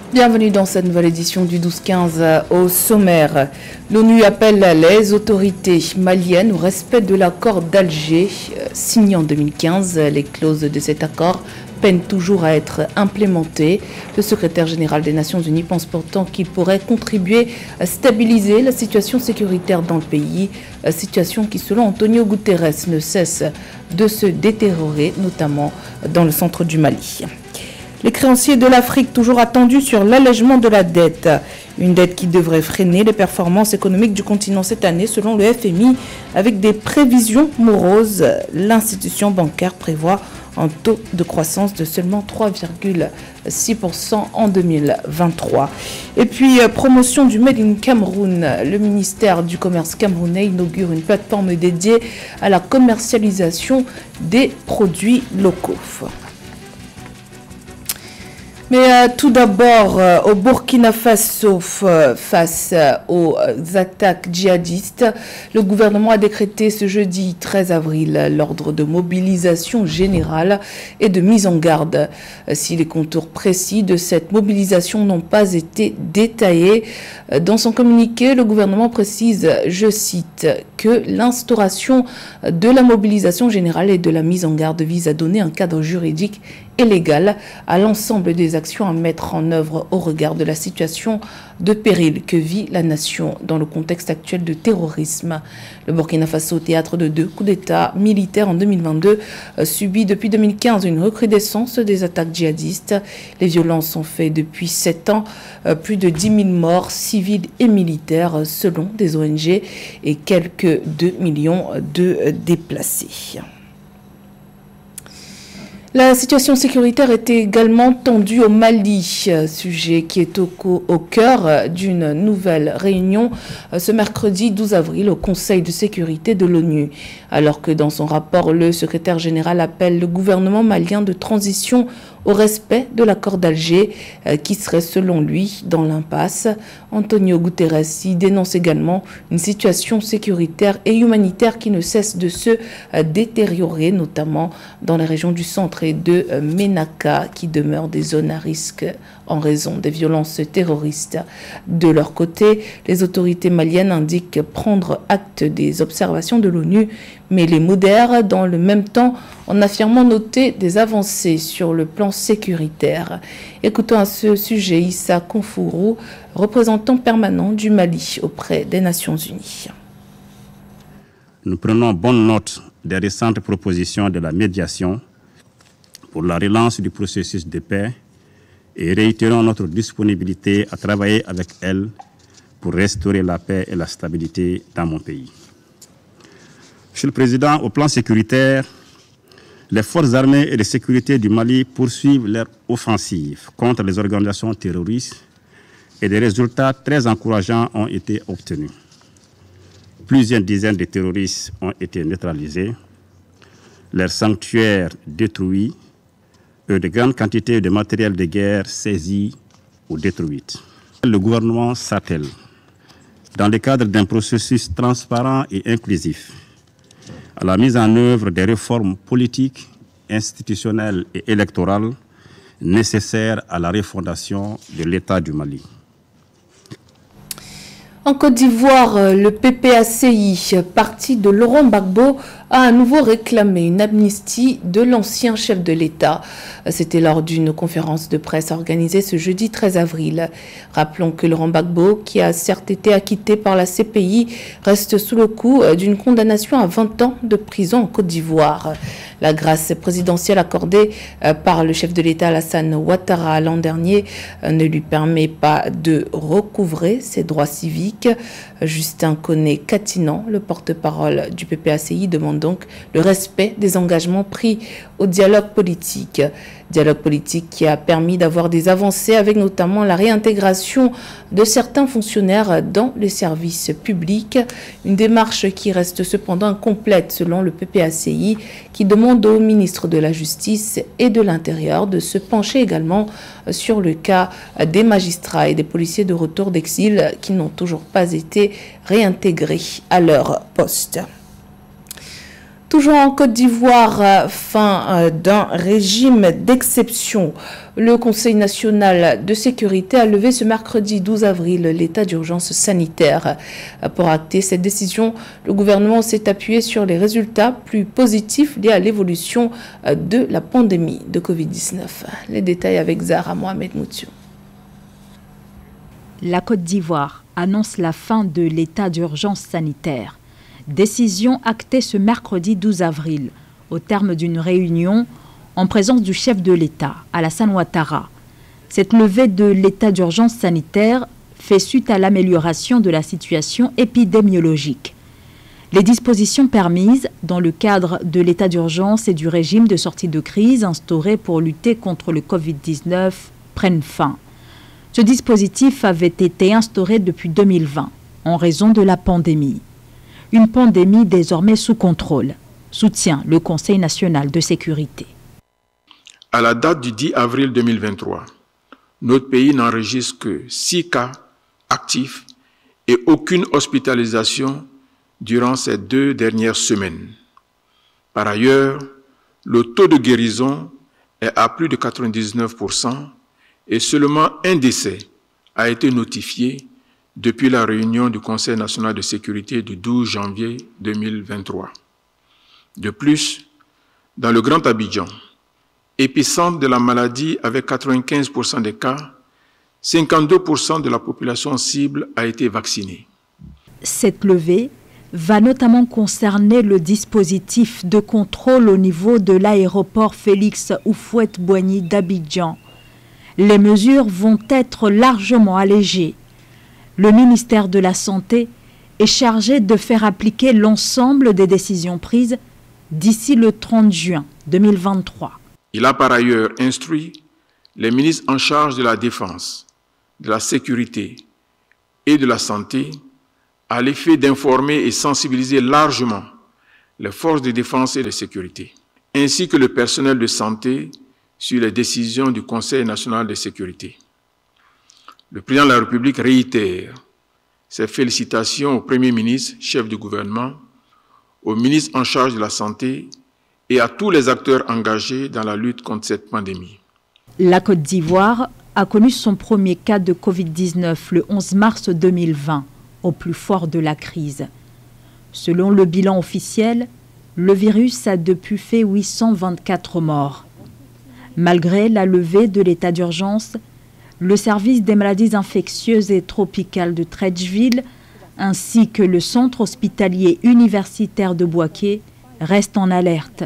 Bienvenue dans cette nouvelle édition du 12-15 au sommaire. L'ONU appelle les autorités maliennes au respect de l'accord d'Alger signé en 2015. Les clauses de cet accord peinent toujours à être implémentées. Le secrétaire général des Nations Unies pense pourtant qu'il pourrait contribuer à stabiliser la situation sécuritaire dans le pays, situation qui, selon Antonio Guterres, ne cesse de se détériorer, notamment dans le centre du Mali. Les créanciers de l'Afrique toujours attendus sur l'allègement de la dette. Une dette qui devrait freiner les performances économiques du continent cette année selon le FMI avec des prévisions moroses. L'institution bancaire prévoit un taux de croissance de seulement 3,6% en 2023. Et puis, promotion du Made in Cameroun. Le ministère du Commerce camerounais inaugure une plateforme dédiée à la commercialisation des produits locaux. Mais tout d'abord, au Burkina Faso, face aux attaques djihadistes, le gouvernement a décrété ce jeudi 13 avril l'ordre de mobilisation générale et de mise en garde. Si les contours précis de cette mobilisation n'ont pas été détaillés, dans son communiqué, le gouvernement précise, je cite, que l'instauration de la mobilisation générale et de la mise en garde vise à donner un cadre juridique et légal à l'ensemble des actions à mettre en œuvre au regard de la situation de péril que vit la nation dans le contexte actuel de terrorisme. Le Burkina Faso, théâtre de 2 coups d'État militaires en 2022, subit depuis 2015 une recrudescence des attaques djihadistes. Les violences ont fait depuis 7 ans plus de 10 000 morts civils et militaires selon des ONG et quelques 2 millions de déplacés. La situation sécuritaire est également tendue au Mali, sujet qui est au cœur d'une nouvelle réunion ce mercredi 12 avril au Conseil de sécurité de l'ONU. Alors que dans son rapport, le secrétaire général appelle le gouvernement malien de transition au respect de l'accord d'Alger qui serait selon lui dans l'impasse. Antonio Guterres y dénonce également une situation sécuritaire et humanitaire qui ne cesse de se détériorer, notamment dans la région du centre et de Ménaka qui demeurent des zones à risque en raison des violences terroristes. De leur côté, les autorités maliennes indiquent prendre acte des observations de l'ONU, mais les modèrent dans le même temps en affirmant noter des avancées sur le plan sécuritaire. Écoutons à ce sujet Issa Konfourou, représentant permanent du Mali auprès des Nations Unies. Nous prenons bonne note des récentes propositions de la médiation pour la relance du processus de paix et réitérons notre disponibilité à travailler avec elle pour restaurer la paix et la stabilité dans mon pays. Monsieur le Président, au plan sécuritaire, les forces armées et de sécurité du Mali poursuivent leur offensive contre les organisations terroristes et des résultats très encourageants ont été obtenus. Plusieurs dizaines de terroristes ont été neutralisés, leurs sanctuaires détruits et de grandes quantités de matériel de guerre saisis ou détruits. Le gouvernement s'attelle, dans le cadre d'un processus transparent et inclusif, à la mise en œuvre des réformes politiques, institutionnelles et électorales nécessaires à la refondation de l'État du Mali. En Côte d'Ivoire, le PPACI, parti de Laurent Gbagbo, a à nouveau réclamé une amnistie de l'ancien chef de l'État. C'était lors d'une conférence de presse organisée ce jeudi 13 avril. Rappelons que Laurent Gbagbo, qui a certes été acquitté par la CPI, reste sous le coup d'une condamnation à 20 ans de prison en Côte d'Ivoire. La grâce présidentielle accordée par le chef de l'État Alassane Ouattara l'an dernier ne lui permet pas de recouvrer ses droits civiques. Justin Koné-Katinan, le porte-parole du PPACI, demande donc le respect des engagements pris au dialogue politique. Dialogue politique qui a permis d'avoir des avancées avec notamment la réintégration de certains fonctionnaires dans les services publics. Une démarche qui reste cependant incomplète selon le PPACI qui demande au ministre de la Justice et de l'Intérieur de se pencher également sur le cas des magistrats et des policiers de retour d'exil qui n'ont toujours pas été réintégrés à leur poste. Toujours en Côte d'Ivoire, fin d'un régime d'exception. Le Conseil national de sécurité a levé ce mercredi 12 avril l'état d'urgence sanitaire. Pour acter cette décision, le gouvernement s'est appuyé sur les résultats plus positifs liés à l'évolution de la pandémie de Covid-19. Les détails avec Zahra Mohamed Moutiu. La Côte d'Ivoire annonce la fin de l'état d'urgence sanitaire. Décision actée ce mercredi 12 avril, au terme d'une réunion en présence du chef de l'État, Alassane Ouattara. Cette levée de l'état d'urgence sanitaire fait suite à l'amélioration de la situation épidémiologique. Les dispositions permises dans le cadre de l'état d'urgence et du régime de sortie de crise instauré pour lutter contre le Covid-19 prennent fin. Ce dispositif avait été instauré depuis 2020 en raison de la pandémie. Une pandémie désormais sous contrôle, soutient le Conseil national de sécurité. À la date du 10 avril 2023, notre pays n'enregistre que 6 cas actifs et aucune hospitalisation durant ces 2 dernières semaines. Par ailleurs, le taux de guérison est à plus de 99% et seulement un décès a été notifié depuis la réunion du Conseil national de sécurité du 12 janvier 2023. De plus, dans le Grand Abidjan, épicentre de la maladie avec 95% des cas, 52% de la population cible a été vaccinée. Cette levée va notamment concerner le dispositif de contrôle au niveau de l'aéroport Félix Houphouët-Boigny d'Abidjan. Les mesures vont être largement allégées. Le ministère de la Santé est chargé de faire appliquer l'ensemble des décisions prises d'ici le 30 juin 2023. Il a par ailleurs instruit les ministres en charge de la Défense, de la Sécurité et de la Santé à l'effet d'informer et sensibiliser largement les forces de défense et de sécurité, ainsi que le personnel de santé sur les décisions du Conseil national de sécurité. Le président de la République réitère ses félicitations au Premier ministre, chef du gouvernement, au ministre en charge de la Santé et à tous les acteurs engagés dans la lutte contre cette pandémie. La Côte d'Ivoire a connu son premier cas de Covid-19 le 11 mars 2020, au plus fort de la crise. Selon le bilan officiel, le virus a depuis fait 824 morts. Malgré la levée de l'état d'urgence, le service des maladies infectieuses et tropicales de Treichville ainsi que le centre hospitalier universitaire de Bouaké restent en alerte.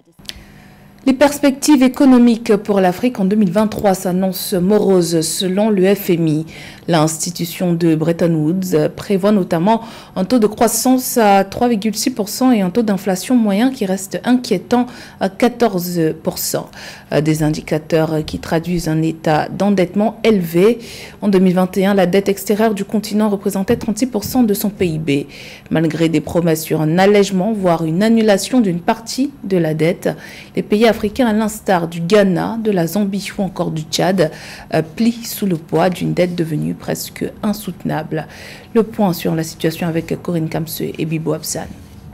Les perspectives économiques pour l'Afrique en 2023 s'annoncent moroses selon le FMI. L'institution de Bretton Woods prévoit notamment un taux de croissance à 3,6% et un taux d'inflation moyen qui reste inquiétant à 14%. Des indicateurs qui traduisent un état d'endettement élevé. En 2021, la dette extérieure du continent représentait 36% de son PIB. Malgré des promesses sur un allègement, voire une annulation d'une partie de la dette, les pays africains, à l'instar du Ghana, de la Zambie ou encore du Tchad, plient sous le poids d'une dette devenue presque insoutenable. Le point sur la situation avec Corinne Kamse et Bibo Absan.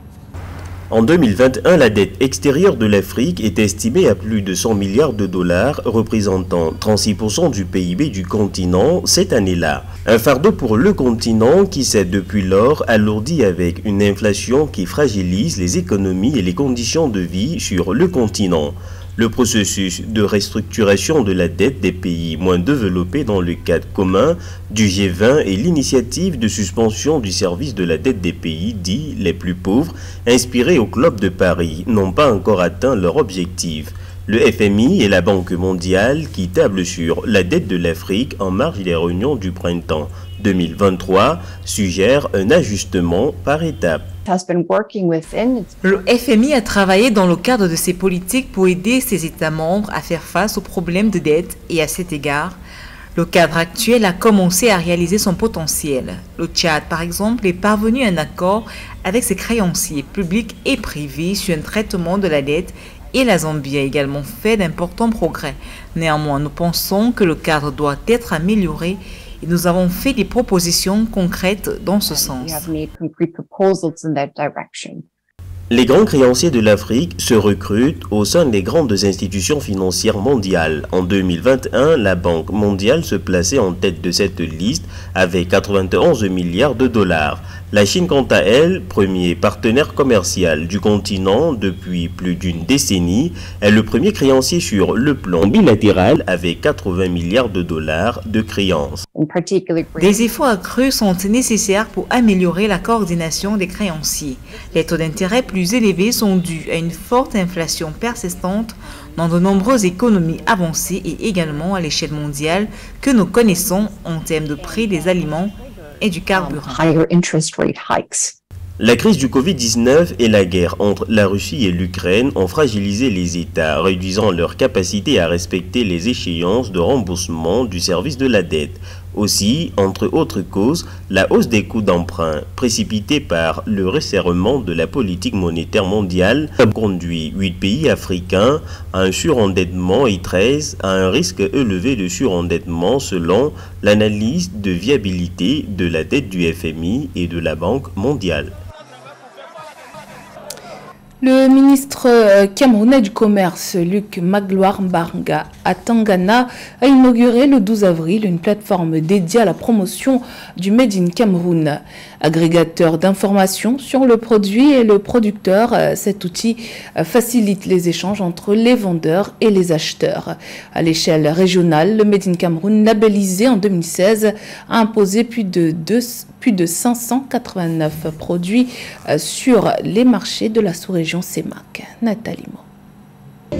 En 2021, la dette extérieure de l'Afrique est estimée à plus de 100 milliards de dollars, représentant 36% du PIB du continent cette année-là. Un fardeau pour le continent qui s'est depuis lors alourdi avec une inflation qui fragilise les économies et les conditions de vie sur le continent. Le processus de restructuration de la dette des pays moins développés dans le cadre commun du G20 et l'initiative de suspension du service de la dette des pays dits les plus pauvres, inspirés au Club de Paris, n'ont pas encore atteint leur objectif. Le FMI et la Banque mondiale, qui tablent sur la dette de l'Afrique en marge des réunions du printemps 2023, suggèrent un ajustement par étapes. Le FMI a travaillé dans le cadre de ses politiques pour aider ses États membres à faire face aux problèmes de dette et à cet égard, le cadre actuel a commencé à réaliser son potentiel. Le Tchad, par exemple, est parvenu à un accord avec ses créanciers publics et privés sur un traitement de la dette et la Zambie a également fait d'importants progrès. Néanmoins, nous pensons que le cadre doit être amélioré et nous avons fait des propositions concrètes dans ce sens. Les grands créanciers de l'Afrique se recrutent au sein des grandes institutions financières mondiales. En 2021, la Banque mondiale se plaçait en tête de cette liste avec 91 milliards de dollars. La Chine, quant à elle, premier partenaire commercial du continent depuis plus d'une décennie, est le premier créancier sur le plan bilatéral avec 80 milliards de dollars de créances. Des efforts accrus sont nécessaires pour améliorer la coordination des créanciers. Les taux d'intérêt plus élevés sont dus à une forte inflation persistante dans de nombreuses économies avancées et également à l'échelle mondiale que nous connaissons en termes de prix des aliments et du carburant. La crise du Covid-19 et la guerre entre la Russie et l'Ukraine ont fragilisé les États, réduisant leur capacité à respecter les échéances de remboursement du service de la dette. Aussi, entre autres causes, la hausse des coûts d'emprunt, précipitée par le resserrement de la politique monétaire mondiale, a conduit 8 pays africains à un surendettement et 13 à un risque élevé de surendettement selon l'analyse de viabilité de la dette du FMI et de la Banque mondiale. Le ministre camerounais du Commerce, Luc Magloire Mbarga Atangana, a inauguré le 12 avril une plateforme dédiée à la promotion du Made in Cameroun. Agrégateur d'informations sur le produit et le producteur, cet outil facilite les échanges entre les vendeurs et les acheteurs. À l'échelle régionale, le Made in Cameroun, labellisé en 2016, a imposé plus de 589 produits sur les marchés de la sous-région CEMAC. Nathalie Mo.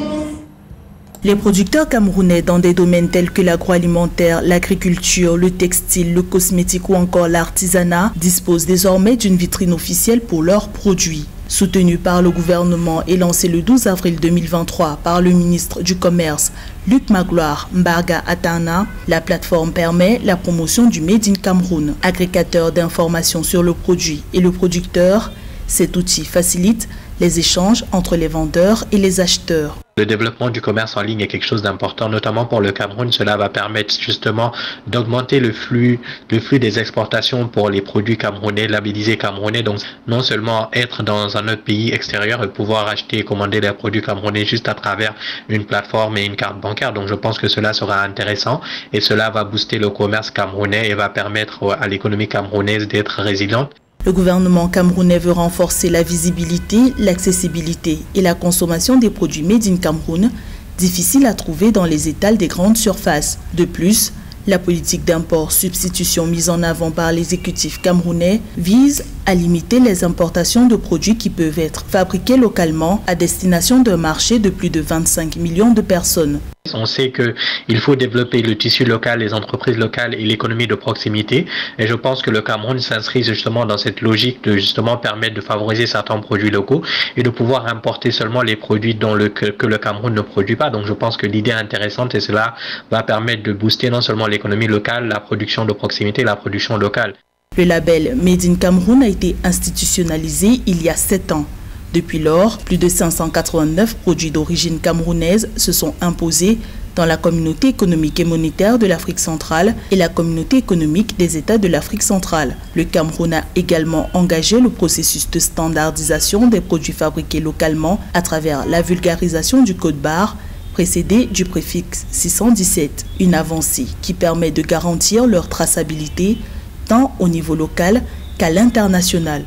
Les producteurs camerounais dans des domaines tels que l'agroalimentaire, l'agriculture, le textile, le cosmétique ou encore l'artisanat disposent désormais d'une vitrine officielle pour leurs produits. Soutenu par le gouvernement et lancé le 12 avril 2023 par le ministre du Commerce, Luc Magloire Mbarga Atangana, la plateforme permet la promotion du Made in Cameroun. Agrégateur d'informations sur le produit et le producteur, cet outil facilite les échanges entre les vendeurs et les acheteurs. Le développement du commerce en ligne est quelque chose d'important, notamment pour le Cameroun. Cela va permettre justement d'augmenter le flux des exportations pour les produits camerounais, labellisés camerounais. Donc, non seulement être dans un autre pays extérieur et pouvoir acheter et commander les produits camerounais juste à travers une plateforme et une carte bancaire. Donc, je pense que cela sera intéressant et cela va booster le commerce camerounais et va permettre à l'économie camerounaise d'être résiliente. Le gouvernement camerounais veut renforcer la visibilité, l'accessibilité et la consommation des produits Made in Cameroun, difficiles à trouver dans les étals des grandes surfaces. De plus, la politique d'import-substitution mise en avant par l'exécutif camerounais vise à limiter les importations de produits qui peuvent être fabriqués localement à destination d'un marché de plus de 25 millions de personnes. On sait qu'il faut développer le tissu local, les entreprises locales et l'économie de proximité. Et je pense que le Cameroun s'inscrit justement dans cette logique de justement permettre de favoriser certains produits locaux et de pouvoir importer seulement les produits que le Cameroun ne produit pas. Donc je pense que l'idée est intéressante et cela va permettre de booster non seulement l'économie locale, la production de proximité et la production locale. Le label Made in Cameroun a été institutionnalisé il y a 7 ans. Depuis lors, plus de 589 produits d'origine camerounaise se sont imposés dans la communauté économique et monétaire de l'Afrique centrale et la communauté économique des États de l'Afrique centrale. Le Cameroun a également engagé le processus de standardisation des produits fabriqués localement à travers la vulgarisation du code barre précédé du préfixe 617, une avancée qui permet de garantir leur traçabilité tant au niveau local qu'à l'international.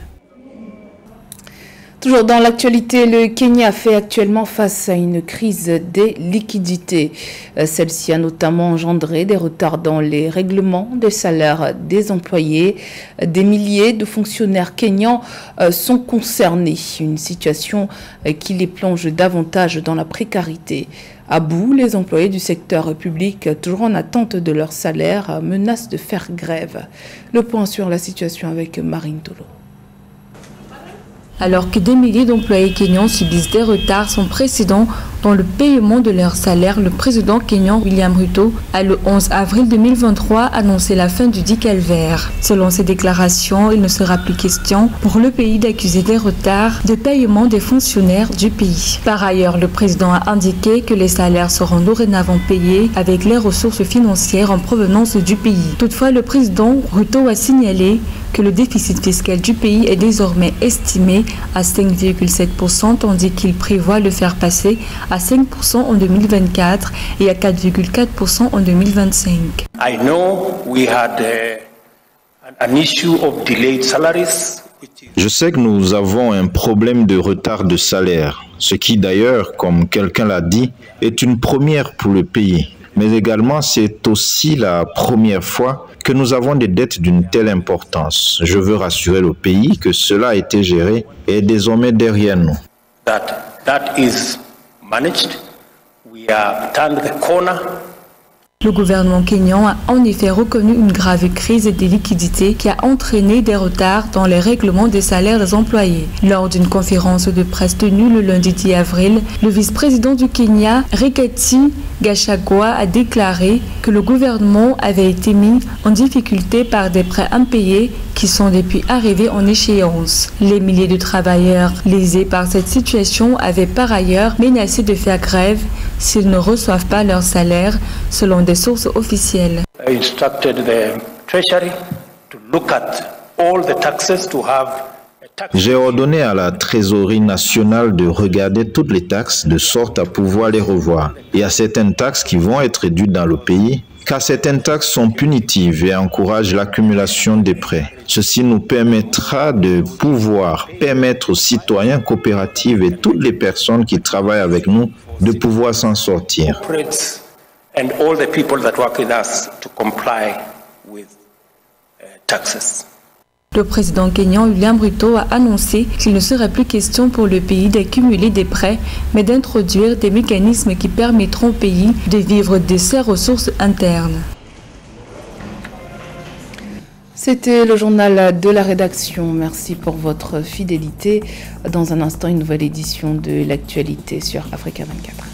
Toujours dans l'actualité, le Kenya fait actuellement face à une crise des liquidités. Celle-ci a notamment engendré des retards dans les règlements des salaires des employés. Des milliers de fonctionnaires kenyans sont concernés. Une situation qui les plonge davantage dans la précarité. À bout, les employés du secteur public, toujours en attente de leur salaire, menacent de faire grève. Le point sur la situation avec Marine Tolo. Alors que des milliers d'employés kenyans subissent des retards sans précédent dans le paiement de leur salaire, le président kenyan William Ruto a le 11 avril 2023 annoncé la fin du dit calvaire. Selon ses déclarations, il ne sera plus question pour le pays d'accuser des retards de paiement des fonctionnaires du pays. Par ailleurs, le président a indiqué que les salaires seront dorénavant payés avec les ressources financières en provenance du pays. Toutefois, le président Ruto a signalé que le déficit fiscal du pays est désormais estimé à 5,7%, tandis qu'il prévoit le faire passer à 5% en 2024 et à 4,4% en 2025. I know we had an issue of delayed salaries. Je sais que nous avons un problème de retard de salaire, ce qui d'ailleurs, comme quelqu'un l'a dit, est une première pour le pays. Mais également, c'est aussi la première fois que nous avons des dettes d'une telle importance. Je veux rassurer le pays que cela a été géré et est désormais derrière nous. That is managed. We have turned the corner. Le gouvernement kényan a en effet reconnu une grave crise des liquidités qui a entraîné des retards dans les règlements des salaires des employés. Lors d'une conférence de presse tenue le lundi 10 avril, le vice-président du Kenya, Rigathi Gachagua, a déclaré que le gouvernement avait été mis en difficulté par des prêts impayés qui sont depuis arrivés en échéance. Les milliers de travailleurs lésés par cette situation avaient par ailleurs menacé de faire grève s'ils ne reçoivent pas leur salaire, selon des sources officielles. I instructed the Treasury to look at all the taxes to have. J'ai ordonné à la Trésorerie nationale de regarder toutes les taxes de sorte à pouvoir les revoir. Il y a certaines taxes qui vont être réduites dans le pays, car certaines taxes sont punitives et encouragent l'accumulation des prêts. Ceci nous permettra de pouvoir permettre aux citoyens, coopératives et toutes les personnes qui travaillent avec nous de pouvoir s'en sortir. And all the people that work with us to comply with taxes. Le président kényan William Ruto a annoncé qu'il ne serait plus question pour le pays d'accumuler des prêts, mais d'introduire des mécanismes qui permettront au pays de vivre de ses ressources internes. C'était le journal de la rédaction. Merci pour votre fidélité. Dans un instant, une nouvelle édition de l'actualité sur Africa 24.